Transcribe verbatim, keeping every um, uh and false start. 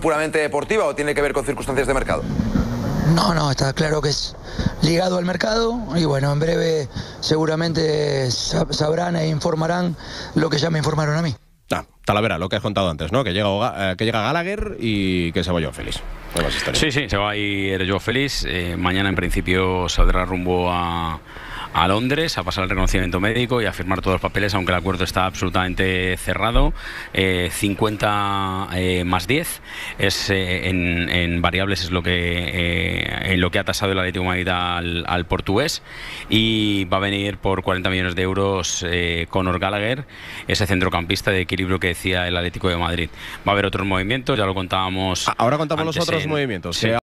puramente deportiva o tiene que ver con circunstancias de mercado? No, no, está claro que es ligado al mercado y bueno, en breve seguramente sabrán e informarán lo que ya me informaron a mí. Ah, Talavera, lo que has contado antes, ¿no? Que llega, eh, que llega Gallagher y que se va Joao Félix. Sí, sí, se va a ir Joao Félix. Eh, mañana en principio saldrá rumbo a... a Londres a pasar el reconocimiento médico y a firmar todos los papeles, aunque el acuerdo está absolutamente cerrado. eh, cincuenta eh, más diez es eh, en, en variables es lo que eh, en lo que ha tasado el Atlético de Madrid al, al portugués, y va a venir por cuarenta millones de euros eh, Conor Gallagher, ese centrocampista de equilibrio que decía el Atlético de Madrid. Va a haber otros movimientos, ya lo contábamos. Ahora contamos los otros en, movimientos. Sí.